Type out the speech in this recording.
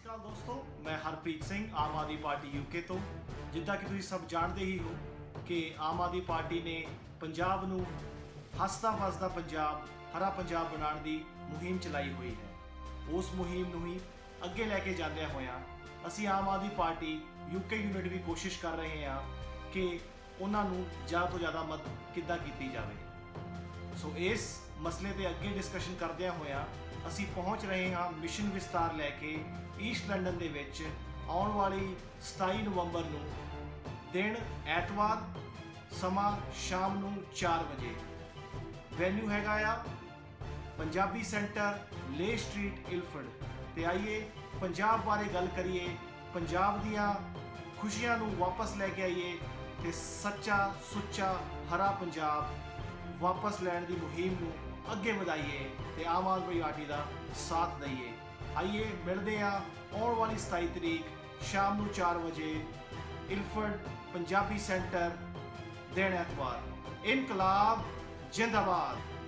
ਸ਼੍ਰੀ ਅਕਾਲ ਦੋਸਤੋ, ਮੈਂ Harpreet Singh Aam Aadmi Party UK ਤੋਂ। ਜਿੱਦਾਂ ਕਿ ਤੁਸੀਂ ਸਭ ਜਾਣਦੇ ਹੀ ਹੋ ਕਿ ਆਮ ਆਦਮੀ ਪਾਰਟੀ ਨੇ ਪੰਜਾਬ ਨੂੰ ਹੱਸਦਾ ਵਸਦਾ ਪੰਜਾਬ, ਹਰਾ ਪੰਜਾਬ ਬਣਾਉਣ ਦੀ ਮੁਹਿੰਮ ਚਲਾਈ ਹੋਈ ਹੈ। ਉਸ ਮੁਹਿੰਮ ਨੂੰ ਹੀ ਅੱਗੇ ਲੈ ਕੇ ਜਾਂਦਿਆਂ ਹੋਇਆਂ ਅਸੀਂ Aam Aadmi Party UK unit ਵੀ ਕੋਸ਼ਿਸ਼ ਕਰ ਰਹੇ ਹਾਂ ਕਿ ਉਹਨਾਂ ਨੂੰ ਜ਼ਿਆਦਾ ਤੋਂ ਜ਼ਿਆਦਾ ਮਦਦ ਕਿੱਦਾਂ ਕੀਤੀ ਜਾਵੇ। ਸੋ ਇਸ ਮਸਲੇ ਤੇ ਅੱਗੇ ਡਿਸਕਸ਼ਨ ਕਰਦਿਆਂ ਹੋਇਆਂ ਅਸੀਂ ਪਹੁੰਚ ਰਹੇ ਹਾਂ ਮਿਸ਼ਨ ਵਿਸਤਾਰ ਲੈ ਕੇ ਈਸਟ ਲੰਡਨ ਦੇ ਵਿੱਚ ਆਉਣ ਵਾਲੀ 27 ਨਵੰਬਰ ਨੂੰ, ਦਿਨ ਐਤਵਾਰ, ਸਮਾਂ ਸ਼ਾਮ ਨੂੰ 4 ਵਜੇ। ਵੈਨਿਊ ਹੈਗਾ ਆ Punjabi Centre, Ley Street, Ilford. ਤੇ ਆਈਏ ਪੰਜਾਬ ਬਾਰੇ ਗੱਲ ਕਰੀਏ, ਪੰਜਾਬ ਦੀਆਂ ਖੁਸ਼ੀਆਂ ਨੂੰ ਵਾਪਸ ਲੈ ਕੇ ਆਈਏ ਤੇ ਸੱਚਾ ਸੁੱਚਾ ਹਰਾ ਪੰਜਾਬ ਵਾਪਸ ਲੈਣ ਦੀ ਮੁਹਿੰਮ ਨੂੰ ਅੱਗੇ ਵਧਾਈਏ ਤੇ ਆਮ ਆਦਮੀ ਪਾਰਟੀ ਦਾ ਸਾਥ ਦਈਏ। ਆਈਏ ਮਿਲਦੇ ਆ ਆਉਣ ਵਾਲੀ 27 ਤਰੀਕ ਸ਼ਾਮ ਨੂੰ 4 ਵਜੇ, ਇਲਫਰਡ ਪੰਜਾਬੀ ਸੈਂਟਰ, ਦਿਨ ਐਤਵਾਰ। ਇਨਕਲਾਬ ਜਿੰਦਾਬਾਦ।